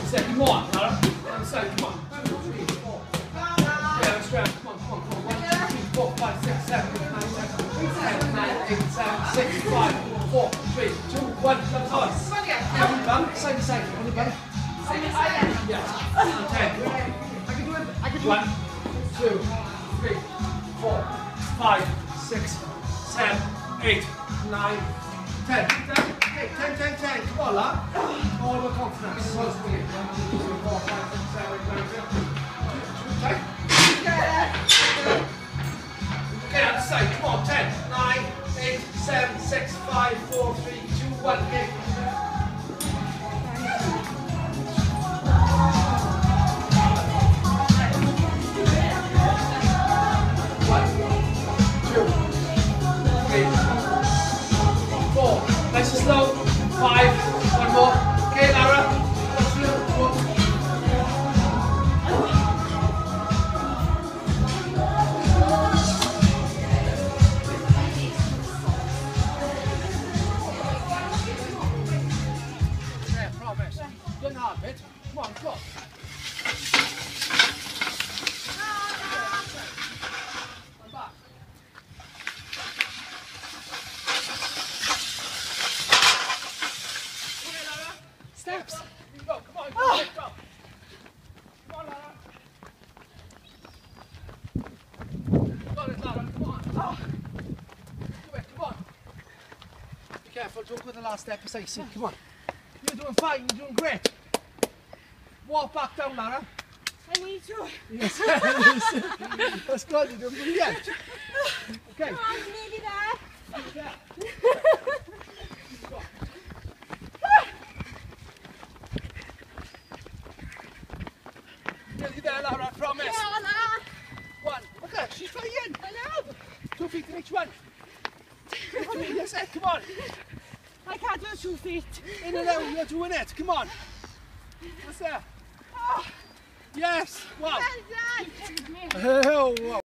Say, come on, Lara. Say, come on. 1, 2, 3, 4. Yeah, let's try. Come on, come on, come on. 1, 2, 3, 4, 5, 6, 7, 8, 9, 10, 8, 7, 6, 5, 4, 3, 2, 1. That's all. Bum, side to side. On the bum. Yeah. 10. I can do it. I can do it. 1, 2, 3, 4, 5, 6, 7, 8, 9, 10. 10, 10. Come on, lad. All the confidence. 1, 2, 3, 4, 5, 6, 7, 8, 9, 10. Tight. Okay, on the side. Come on. 10, 9, 8, 7, 6, 5, 4, 3, 2, 1. Okay. Nice and slow. 5. One more. Okay, Lara. Let's do it. Come on. Yeah, promise. Don't have it. Come on, go. I'm back. Steps. Go, come on, go, lift up. Come on, Lara. Got it, Lara, come on. Do it, come on. Be careful, don't go to the last step, it's icy. Come on. You're doing fine, you're doing great. Walk back down, Lara. I need to. Yes, that's good, you're doing brilliant. Okay. Come on, nearly there. Yeah. Nearly there, Lara, I promise. Yeah, Lara. 1. Look at her, she's trying. I know. 2 feet in each one. Yes, Ed, come on. I can't do 2 feet. In and out, you're doing it. Come on. What's that? Oh, Yes. Wow. well done. Oh, wow.